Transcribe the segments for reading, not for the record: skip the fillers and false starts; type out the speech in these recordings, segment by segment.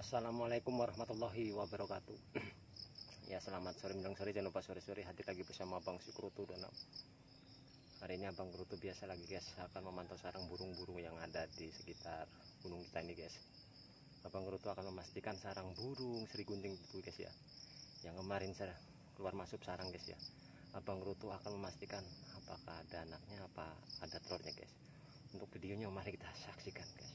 Assalamualaikum warahmatullahi wabarakatuh. Ya, selamat sore menjelang sore, jangan lupa sore-sore hadir lagi bersama Abang Sikrutu. Dan hari ini Abang Sikrutu biasa lagi guys, akan memantau sarang burung-burung yang ada di sekitar gunung kita ini guys. Abang Sikrutu akan memastikan sarang burung seri gunting itu guys ya, yang kemarin saya keluar masuk sarang guys ya. Abang Sikrutu akan memastikan apakah ada anaknya, apa ada telurnya guys. Untuk videonya mari kita saksikan guys.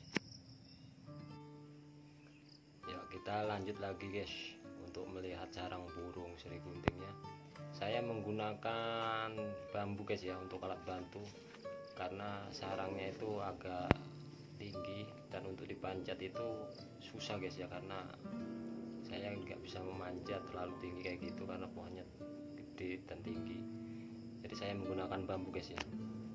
Ya, kita lanjut lagi guys untuk melihat sarang burung seri guntingnya. Saya menggunakan bambu guys ya untuk alat bantu, karena sarangnya itu agak tinggi dan untuk dipanjat itu susah guys ya, karena saya nggak bisa memanjat terlalu tinggi kayak gitu karena pohonnya gede dan tinggi. Jadi saya menggunakan bambu guys ya.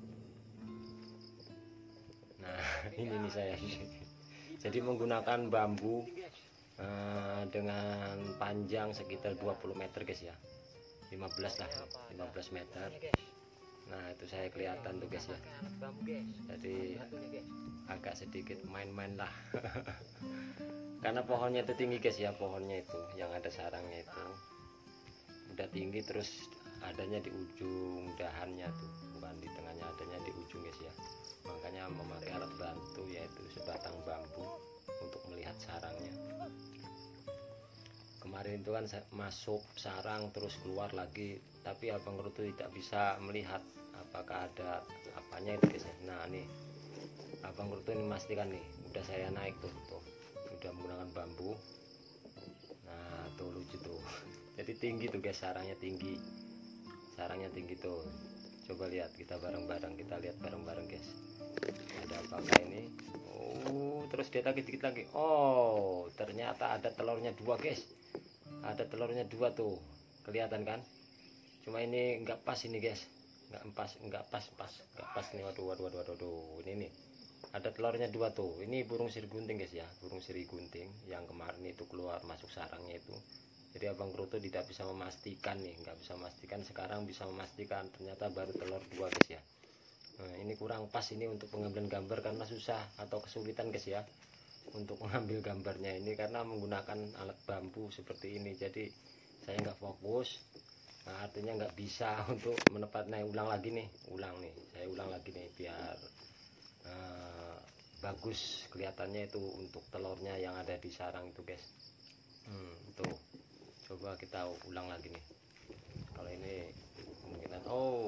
Nah ini nih saya jadi menggunakan bambu dengan panjang sekitar 20 meter guys ya, 15 lah, 15 meter. Nah itu saya kelihatan tuh guys ya, jadi agak sedikit main-main lah karena pohonnya itu tinggi guys ya, pohonnya itu yang ada sarangnya itu udah tinggi, terus adanya di ujung dahannya tuh, bukan di tengahnya, adanya di ujung guys ya. Makanya memakai alat bantu yaitu sebatang bambu untuk melihat sarangnya. Kemarin itu kan masuk sarang terus keluar lagi, tapi Abang Sikrutu tidak bisa melihat apakah ada apanya itu guys. Nah nih Abang Sikrutu ini memastikan nih, udah saya naik tuh, udah menggunakan bambu. Nah tuh lucu tuh jadi tinggi tuh guys, sarangnya tinggi tuh. Coba lihat, kita bareng-bareng, kita lihat bareng-bareng guys, ada apakah ini. Oh terus dia lagi dikit lagi, oh ternyata ada telurnya dua guys, ada telurnya dua tuh, kelihatan kan. Cuma ini nggak pas ini guys, nggak pas nih. Waduh ini nih ada telurnya dua tuh. Ini burung seri gunting guys ya, burung seri gunting yang kemarin itu keluar masuk sarangnya itu. Jadi Abang Sikrutu tidak bisa memastikan nih, nggak bisa memastikan. Sekarang bisa memastikan ternyata baru telur dua guys ya. Nah, ini kurang pas ini untuk pengambilan gambar karena susah atau kesulitan guys ya untuk mengambil gambarnya ini karena menggunakan alat bambu seperti ini. Jadi saya nggak fokus, nah, artinya nggak bisa untuk menepatnya. Ulang lagi nih, saya ulang lagi nih biar bagus kelihatannya itu untuk telurnya yang ada di sarang itu guys. Tuh coba kita ulang lagi nih. Kalau ini kemungkinan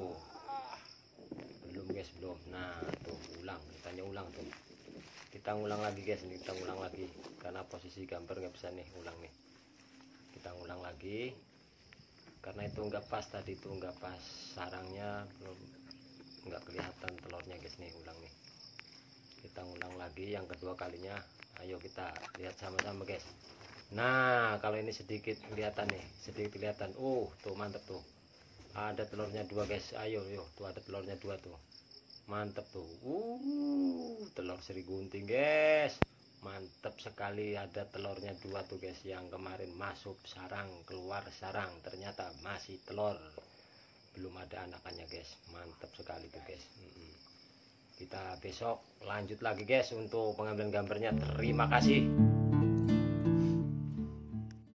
belum guys, belum. Nah tuh kita ulang tuh, kita ngulang lagi guys, ini kita ngulang lagi karena posisi gambar nggak bisa nih, ulang nih, kita ngulang lagi karena itu nggak pas, tadi itu nggak pas sarangnya, belum, nggak kelihatan telurnya guys. Nih ulang nih, kita ngulang lagi yang kedua kalinya. Ayo kita lihat sama-sama guys. Nah kalau ini sedikit kelihatan nih, tuh mantep tuh, ada telurnya dua guys. Ayo tuh ada telurnya dua tuh, mantep tuh. Telur seri gunting guys, mantep sekali, ada telurnya dua tuh guys. Yang kemarin masuk sarang keluar sarang ternyata masih telur, belum ada anakannya guys. Mantep sekali tuh guys. Kita besok lanjut lagi guys untuk pengambilan gambarnya. Terima kasih.